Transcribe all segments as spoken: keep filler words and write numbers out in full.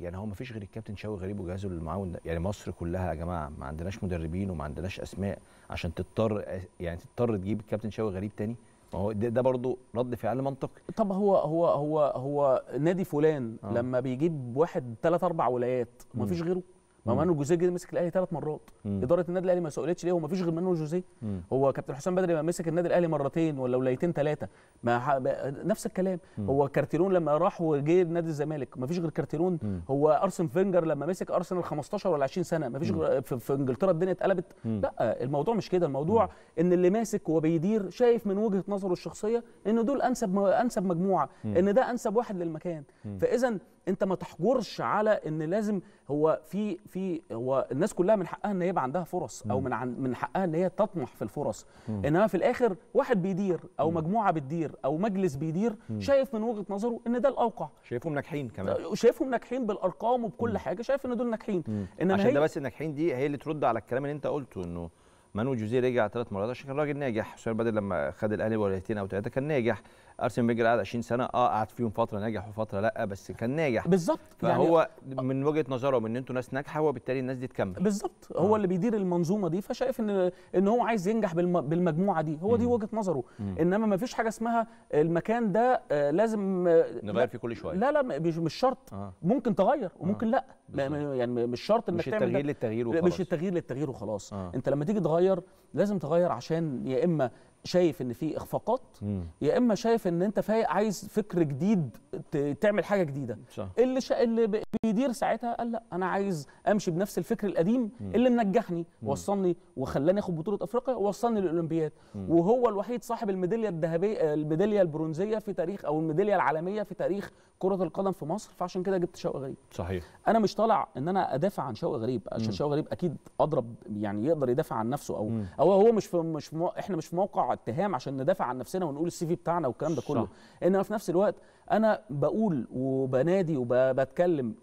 يعني هو ما فيش غير الكابتن شوقي غريب وجهازه المعاون ده، يعني مصر كلها يا جماعه ما عندناش مدربين وما عندناش اسماء عشان تضطر يعني تضطر تجيب الكابتن شوقي غريب تاني. ما هو ده, ده برضه رد فعل منطقي. طب هو هو هو هو نادي فلان آه. لما بيجيب واحد ثلاث اربع ولايات ما فيش غيره. ما مانو جوزيه جه مسك الاهلي ثلاث مرات. مم. اداره النادي الاهلي ما سئلتش ليه، هو ما فيش غير مانو جوزيه. هو كابتن حسام بدري لما مسك النادي الاهلي مرتين ولا ولايتين ثلاثه ما ح... نفس الكلام. مم. هو كارتيرون لما راح وجه نادي الزمالك ما فيش غير كارتيرون. مم. هو ارسن فينجر لما مسك ارسنال خمستاشر ولا عشرين سنه ما فيش غير في, في انجلترا الدنيا اتقلبت. مم. لا الموضوع مش كده، الموضوع مم. ان اللي ماسك وبيدير شايف من وجهه نظره الشخصيه ان دول انسب انسب مجموعه. مم. ان ده انسب واحد للمكان. فاذا انت ما تحجرش على ان لازم هو في في هو الناس كلها من حقها ان يبقى عندها فرص او من عن من حقها ان هي تطمح في الفرص. مم. انما في الاخر واحد بيدير او مم. مجموعه بتدير او مجلس بيدير مم. شايف من وجهه نظره ان ده الاوقع، شايفهم ناجحين كمان، شايفهم ناجحين بالارقام وبكل مم. حاجه، شايف ان دول ناجحين. انما عشان ده بس الناجحين دي هي اللي ترد على الكلام اللي انت قلته انه مانو جوزيه رجع ثلاث مرات عشان كان راجل ناجح. حسام بدر لما خد الاهلي ولايتين او ثلاثه كان ناجح. ارسن فينجر قعد عشرين سنه اه قعد فيهم فتره ناجح وفتره لا بس كان ناجح بالظبط. فهو يعني من وجهه نظره ان انتوا ناس ناجحه وبالتالي الناس دي تكمل بالظبط. هو آه. اللي بيدير المنظومه دي فشايف ان ان هو عايز ينجح بالمجموعه دي، هو دي وجهه نظره. مم. انما ما فيش حاجه اسمها المكان ده لازم نغير فيه كل شويه. لا لا مش شرط. آه. ممكن تغير وممكن لا بالزبط. يعني مش شرط انك مش تعمل التغيير للتغيير وخلاص. مش التغيير للتغيير وخلاص. آه. انت لما تيجي تغير لازم تغير عشان يا اما شايف ان في اخفاقات مم. يا اما شايف ان انت فايق عايز فكر جديد تعمل حاجه جديده. صح. اللي شا... اللي بيدير ساعتها قال لا انا عايز امشي بنفس الفكر القديم مم. اللي منجحني مم. وصلني وخلاني اخد بطوله افريقيا ووصلني للاولمبياد. مم. وهو الوحيد صاحب الميداليه الذهبيه الميداليه البرونزيه في تاريخ او الميداليه العالميه في تاريخ كره القدم في مصر، فعشان كده جبت شوقي غريب. صحيح. انا مش طالع ان انا ادافع عن شوقي غريب عشان شوقي غريب اكيد اضرب يعني يقدر يدافع عن نفسه او مم. او هو مش في مش في مو... احنا مش في موقع اتهام عشان ندافع عن نفسنا ونقول السي في بتاعنا والكلام ده كله. انما في نفس الوقت انا بقول وبنادي وبتكلم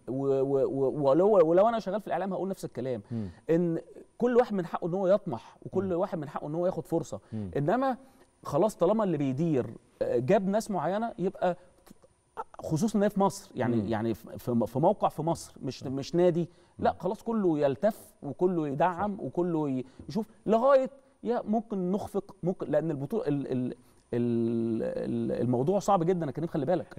ولو ولو انا شغال في الاعلام هقول نفس الكلام. م. ان كل واحد من حقه ان هو يطمح وكل م. واحد من حقه ان هو ياخد فرصه. م. انما خلاص طالما اللي بيدير جاب ناس معينه يبقى خصوصا ان في مصر يعني م. يعني في موقع في مصر مش م. مش نادي. لا خلاص كله يلتف وكله يدعم صح. وكله يشوف لغايه يا ممكن نخفق ممكن لان البطوله ال ال الموضوع صعب جدا يا كريم خلي بالك.